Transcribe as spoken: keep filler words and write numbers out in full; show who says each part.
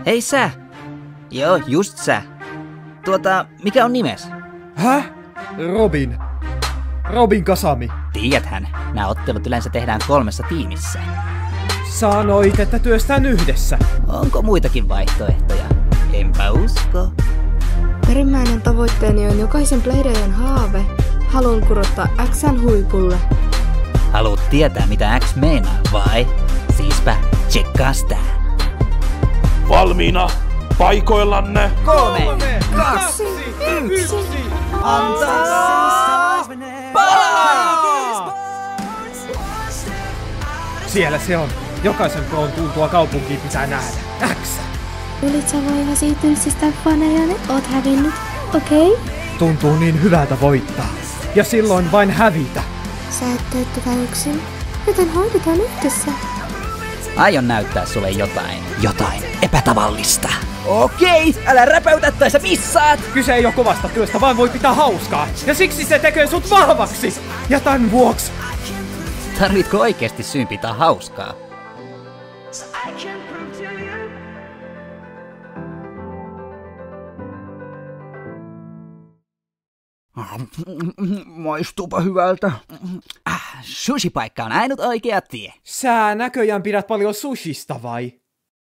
Speaker 1: Hei sä! Joo, just sä. Tuota, mikä on nimes?
Speaker 2: Häh? Robin. Robin Kasami.
Speaker 1: Tiedäthän, nämä ottelut yleensä tehdään kolmessa tiimissä.
Speaker 2: Sanoit, että työstään yhdessä.
Speaker 1: Onko muitakin vaihtoehtoja? Enpä usko.
Speaker 3: Perimmäinen tavoitteeni on jokaisen playarin haave. Haluan kurottaa X:n huipulle.
Speaker 1: Haluat tietää, mitä X meinaa, vai? Siispä, tsekkaa sitä.
Speaker 4: Valmiina! Paikoillanne!
Speaker 1: Kolme,
Speaker 2: kaksi,
Speaker 3: yksi.
Speaker 1: Antaa palaa!
Speaker 2: Siellä se on. Jokaisen proon tuntua kaupunkiin pitää nähdä. X.
Speaker 3: Tulit sä voivasi tylsistä faneja, ne oot hävinnyt, okei? Okay?
Speaker 2: Tuntuu niin hyvältä voittaa. Ja silloin vain hävitä.
Speaker 3: Sä et tee tätä yksin, joten hoidetaan yhdessä.
Speaker 1: Aion näyttää sulle jotain. Jotain epätavallista. Okei, älä räpäytä tai sä missaat!
Speaker 2: Kyse ei ole kovasta työstä, vaan voi pitää hauskaa. Ja siksi se tekee sut vahvaksi. Ja tän vuoksi.
Speaker 1: Tarvitko oikeesti syyn pitää hauskaa? Maistuupa hyvältä. Ah, sushi-paikka on ainut oikea tie.
Speaker 2: Sä näköjään pidät paljon sushista vai?